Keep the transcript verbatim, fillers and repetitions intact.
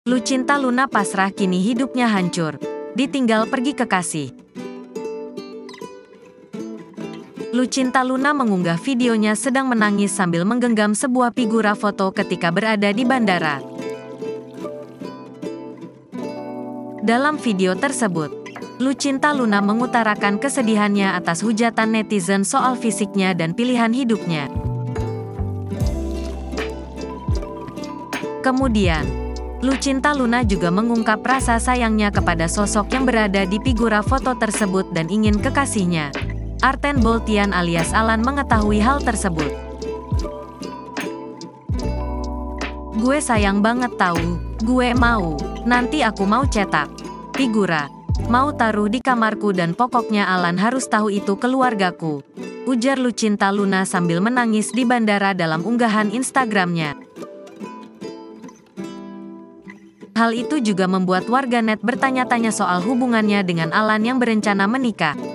Lucinta Luna pasrah kini hidupnya hancur. Ditinggal pergi kekasih. Lucinta Luna mengunggah videonya sedang menangis sambil menggenggam sebuah figura foto ketika berada di bandara. Dalam video tersebut, Lucinta Luna mengutarakan kesedihannya atas hujatan netizen soal fisiknya dan pilihan hidupnya. Kemudian, Lucinta Luna juga mengungkap rasa sayangnya kepada sosok yang berada di figura foto tersebut dan ingin kekasihnya, Arten Boltian alias Alan, mengetahui hal tersebut. "Gue sayang banget tahu, gue mau, nanti aku mau cetak figura, mau taruh di kamarku dan pokoknya Alan harus tahu itu keluargaku," ujar Lucinta Luna sambil menangis di bandara dalam unggahan Instagramnya. Hal itu juga membuat warganet bertanya-tanya soal hubungannya dengan Alan yang berencana menikah.